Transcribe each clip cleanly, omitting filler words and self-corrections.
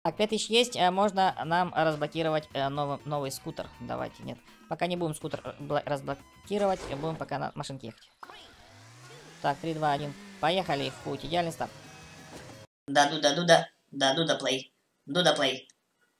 Так, 5000 есть, можно нам разблокировать новый скутер. Давайте, нет. Пока не будем скутер разблокировать, будем пока на машинке ехать. Так, 3, 2, 1. Поехали в путь. Идеальный старт. Дуда плей. Дуда плей.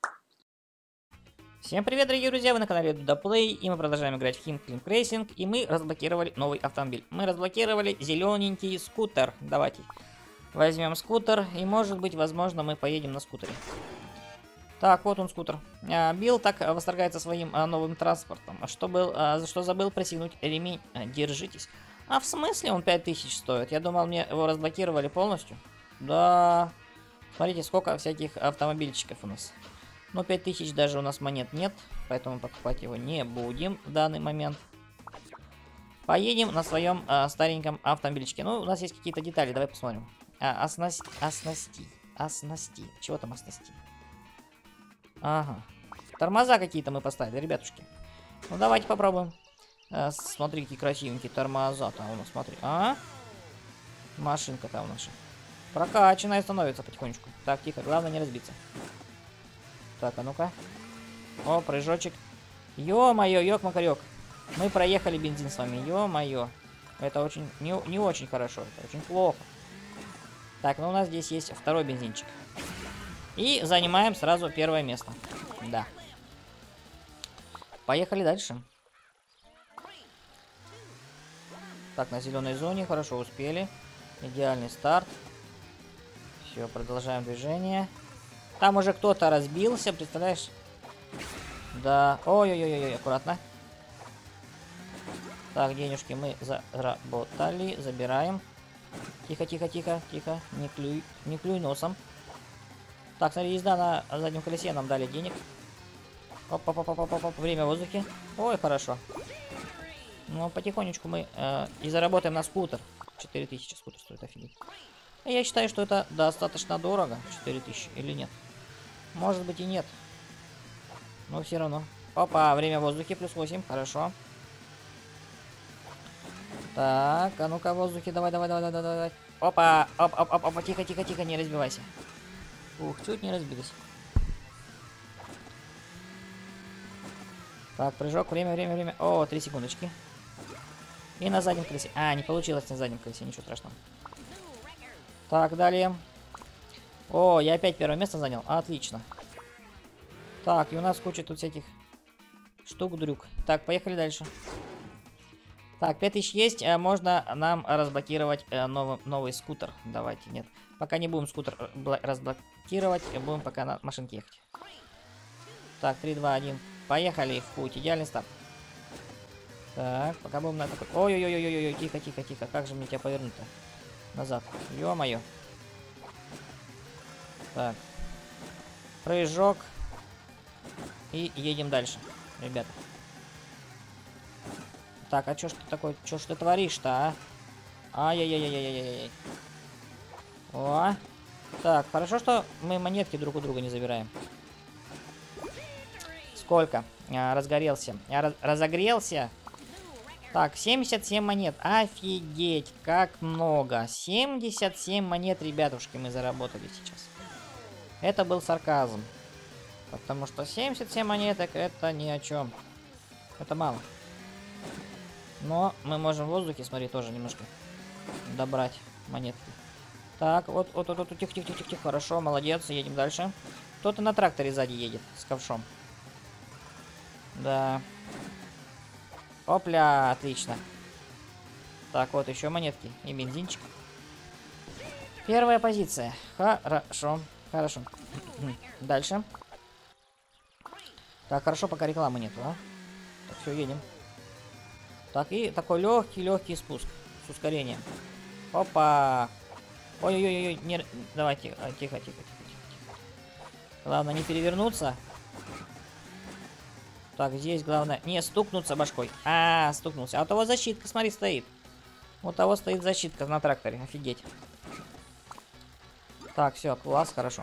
Всем привет, дорогие друзья, вы на канале Дуда Play, и мы продолжаем играть в King Cling Racing, и мы разблокировали новый автомобиль. Мы разблокировали зелененький скутер. Давайте возьмем скутер, и может быть, возможно, мы поедем на скутере. Так, вот он скутер. Билл так восторгается своим новым транспортом. Что забыл пристегнуть ремень? Держитесь. А в смысле он 5000 стоит? Я думал, мне его разблокировали полностью. Да. Смотрите, сколько всяких автомобильчиков у нас. Но 5000 даже у нас монет нет, поэтому покупать его не будем в данный момент. Поедем на своем стареньком автомобильчике. Ну, у нас есть какие-то детали, давай посмотрим. Оснасти. Чего там оснасти? Ага. Тормоза какие-то мы поставили, ребятушки. Ну, давайте попробуем. Смотри, какие красивенькие тормоза-то у нас, смотри. Машинка-то у нас прокачанная становится потихонечку. Так, тихо, главное не разбиться. Так, а ну-ка. О, прыжочек. Ё-моё, ёк-макарёк. Мы проехали бензин с вами, ё-моё. Это очень, не очень хорошо, это очень плохо. Так, ну у нас здесь есть второй бензинчик. И занимаем сразу первое место. Да. Поехали дальше. Так, на зеленой зоне, хорошо успели. Идеальный старт. Все, продолжаем движение. Там уже кто-то разбился, представляешь? Да. Ой-ой-ой-ой, аккуратно. Так, денежки мы заработали. Забираем. Тихо, тихо, тихо, тихо. Не клюй носом. Так, смотри, езда на заднем колесе нам дали денег. Оп-оп-оп-оп-оп-оп. Время в воздухе. Ой, хорошо. Ну, потихонечку мы и заработаем на скутер. 4000 скутер стоит, офигеть. Я считаю, что это достаточно дорого. 4000 или нет? Может быть и нет. Но все равно. Опа, время в воздухе, плюс 8, хорошо. Так, а ну-ка в воздухе, давай. Опа, оп, тихо, не разбивайся. Ух, чуть не разбились. Так, прыжок, время. О, 3 секундочки. И на заднем колесе. Не получилось на заднем колесе, ничего страшного. Так, далее. О, я опять первое место занял. Отлично. Так, и у нас куча тут всяких штук-дрюк. Так, поехали дальше. Так, 5000 есть, можно нам разблокировать новый скутер. Давайте, нет. Пока не будем скутер разблокировать, будем пока на машинке ехать. Так, 3, 2, 1. Поехали в путь. Идеальный старт. Так, пока будем на такой... Ой-ой-ой-ой-ой, тихо. Как же мне тебя повернуть-то? Назад. Ё-моё. Так. Прыжок. И едем дальше, ребята. Так, а чё ж ты такой... Чё ж ты творишь-то, а? Ай-яй-яй-яй-яй-яй. О. Так, хорошо, что мы монетки друг у друга не забираем. Сколько? Разгорелся. Разогрелся. Так, 77 монет. Офигеть, как много. 77 монет, ребятушки, мы заработали сейчас. Это был сарказм. Потому что 77 монеток это ни о чем. Это мало. Но мы можем в воздухе, смотри, тоже немножко добрать монетки. Так, вот, тихо, хорошо, молодец, едем дальше. Кто-то на тракторе сзади едет с ковшом. Да. Опля, отлично. Так, вот еще монетки и бензинчик. Первая позиция. Хорошо. Дальше. Так, хорошо, пока рекламы нету, а? Так, все, едем. Так, и такой легкий спуск. С ускорением. Опа. Ой-ой-ой, не... Давайте, тихо. Главное не перевернуться. Так, здесь главное не стукнуться башкой. Стукнулся. А у того защитка, смотри, стоит. У того стоит защитка на тракторе. Офигеть. Так, все, класс, хорошо.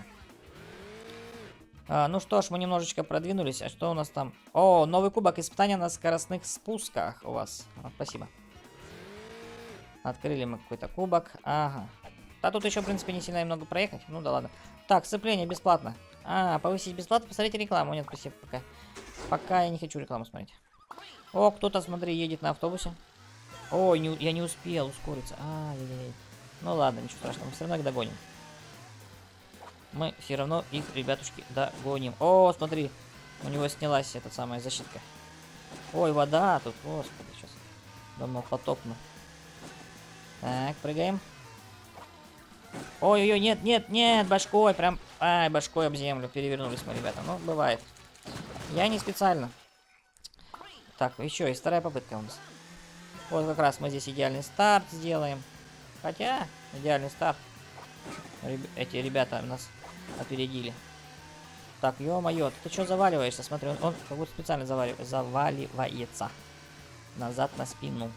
Ну что ж, мы немножечко продвинулись. А что у нас там? О, новый кубок испытания на скоростных спусках у вас. Спасибо. Открыли мы какой-то кубок. Ага. Да тут еще, в принципе, не сильно много проехать. Ну да ладно. Так, сцепление бесплатно. А, повысить бесплатно, посмотрите рекламу. Нет, спасибо, пока. Пока я не хочу рекламу смотреть. О, кто-то, смотри, едет на автобусе. Ой, я не успел ускориться. Ай-яй-яй. Ну ладно, ничего страшного, мы все равно их догоним. Мы все равно их, ребятушки, догоним. О, смотри, у него снялась эта самая защитка. Ой, вода тут, господи, сейчас. Думал, потопну. Так, прыгаем. Ой-ой-ой, нет, нет, нет, башкой, прям, ай, башкой об землю. Перевернулись мы, ребята, ну, бывает. Я не специально. Так, еще есть вторая попытка у нас. Вот как раз мы здесь идеальный старт сделаем. Хотя, идеальный старт. Эти ребята нас опередили. Так, ё-моё, ты что заваливаешься? Смотри, он как будто специально заваливается. Назад на спину.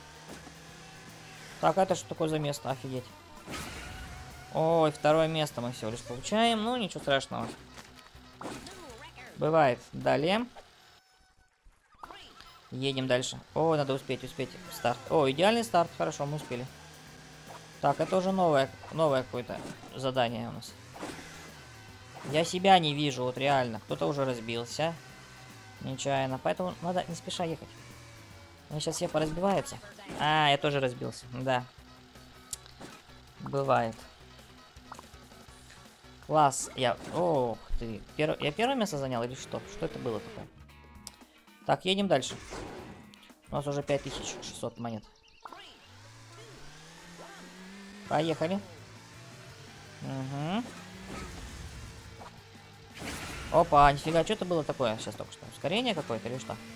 Так, это что такое за место? Офигеть. Ой, второе место мы всего лишь получаем. Ну, ничего страшного. Бывает. Далее. Едем дальше. О, надо успеть. Старт. О, идеальный старт. Хорошо, мы успели. Так, это уже новое какое-то задание у нас. Я себя не вижу, вот реально. Кто-то уже разбился. Нечаянно. Поэтому надо не спеша ехать. Они сейчас все поразбиваются. А, я тоже разбился. Да. Бывает. Класс. Ох ты. Я первое место занял или что? Что это было такое? Так, едем дальше. У нас уже 5600 монет. Поехали. Угу. Опа, нифига, что это было такое сейчас только что? Ускорение какое-то или что?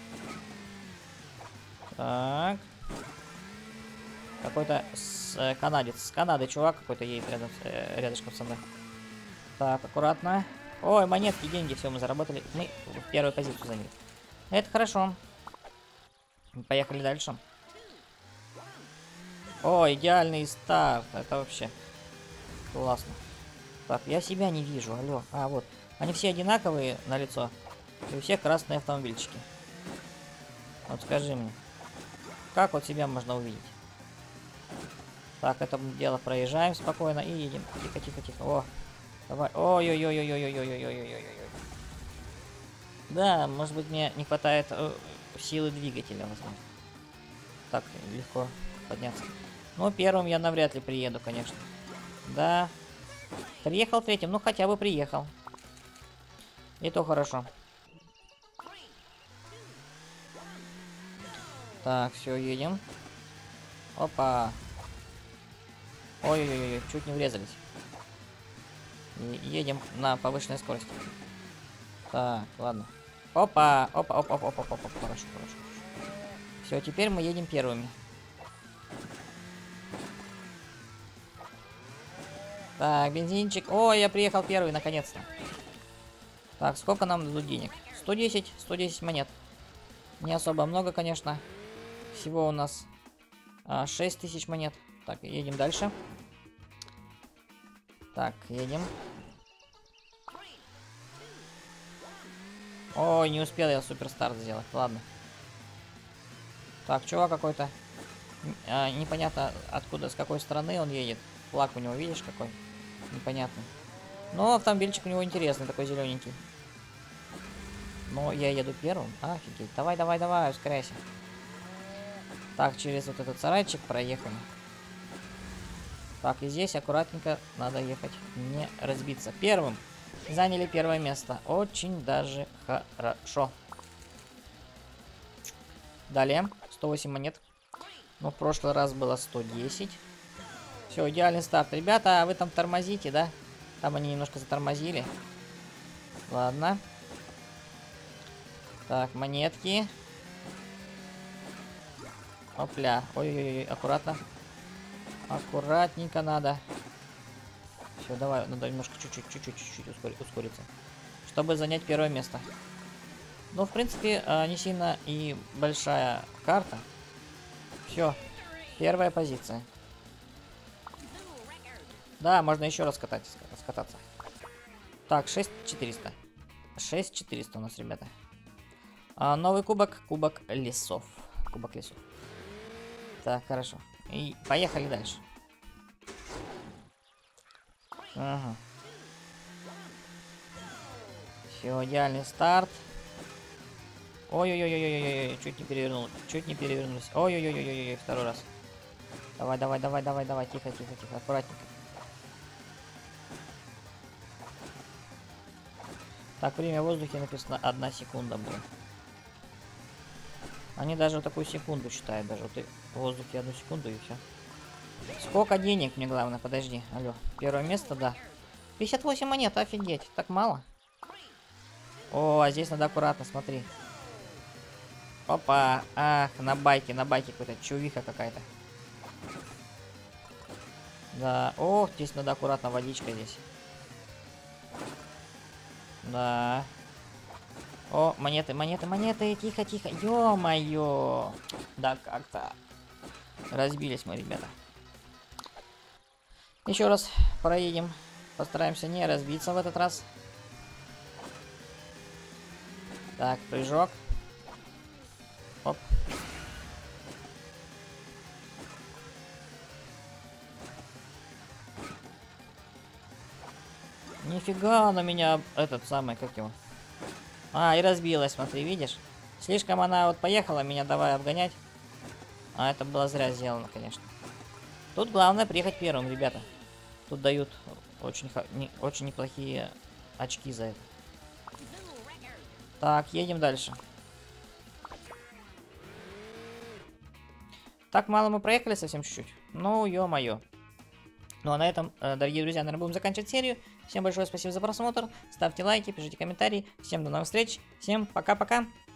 Так. Какой-то канадец. С Канады чувак какой-то едет рядышком со мной. Так, аккуратно. Ой, монетки, деньги, все, мы заработали. Мы в первую позицию заняли. Это хорошо. Поехали дальше. О, идеальный старт. Это вообще классно. Так, я себя не вижу, алло. А, вот. Они все одинаковые на лицо. И у всех красные автомобильчики. Вот скажи мне. Как вот себя можно увидеть? Так, это дело проезжаем спокойно и едем. Тихо, тихо, тихо. О, давай. Ой-ой-ой-ой-ой-ой-ой-ой-ой-ой-ой. Да, может быть, мне не хватает силы двигателя, возможно. Так, легко подняться. Но первым я навряд ли приеду, конечно. Да. Приехал третьим, ну хотя бы приехал. И то хорошо. Так, все, едем. Опа. Ой-ой-ой, чуть не врезались. И едем на повышенной скорости. Так, ладно. Опа, опа, опа, опа, опа, опа, хорошо, хорошо. Все, теперь мы едем первыми. Так, бензинчик. Ой, я приехал первый, наконец-то. Так, сколько нам дадут денег? 110 монет. Не особо много, конечно. Всего у нас 6000 монет. Так, едем дальше. Так, едем. Ой, не успел я суперстарт сделать. Ладно. Так, чувак какой-то. Непонятно откуда, с какой стороны он едет. Флаг у него, видишь, какой? Непонятно. Но автомобильчик у него интересный, такой зелененький. Но я еду первым. Офигеть. Давай, давай, давай, ускоряйся. Так, через вот этот сарайчик проехали. Так, и здесь аккуратненько надо ехать, не разбиться. Первым заняли первое место. Очень даже хорошо. Далее, 108 монет. Ну, в прошлый раз было 110. Все, идеальный старт. Ребята, вы там тормозите, да? Там они немножко затормозили. Ладно. Так, монетки. Опля. Ой-ой-ой, аккуратно. Аккуратненько надо. Все, давай, надо немножко чуть-чуть ускориться. Чтобы занять первое место. Ну, в принципе, не сильно и большая карта. Все, первая позиция. Да, можно еще раз раскататься. Так, 6400. 6400 у нас, ребята. Новый кубок. Кубок лесов. Кубок лесов. Так, хорошо. И поехали дальше. Ага. Все, идеальный старт. Ой-ой-ой-ой-ой-ой, чуть не перевернулся. Чуть не перевернулся. Ой-ой-ой-ой-ой, второй раз. Давай, давай, давай, давай, давай. Тихо, тихо, тихо. Аккуратненько. Так, время в воздухе написано 1 секунда, блин. Они даже вот такую секунду считают. Даже вот в воздухе 1 секунду и все. Сколько денег мне главное? Подожди. Алло. Первое место, да. 58 монет, офигеть. Так мало. О, а здесь надо аккуратно, смотри. Опа. Ах, на байке какой-то. Чувиха какая-то. Да. Ох, здесь надо аккуратно, водичка здесь. Да. О, монеты, монеты, монеты. Тихо, тихо. Ё-моё. Да как-то. Разбились мы, ребята. Еще раз проедем. Постараемся не разбиться в этот раз. Так, прыжок. Оп. Нифига на меня этот самый, как его. А, и разбилась, смотри, видишь? Слишком она вот поехала меня давай обгонять. А это было зря сделано, конечно. Тут главное приехать первым, ребята. Тут дают очень неплохие очки за это. Так, едем дальше. Так мало мы проехали, совсем чуть-чуть. Ну, ё-моё. Ну а на этом, дорогие друзья, наверное, будем заканчивать серию. Всем большое спасибо за просмотр. Ставьте лайки, пишите комментарии. Всем до новых встреч. Всем пока-пока.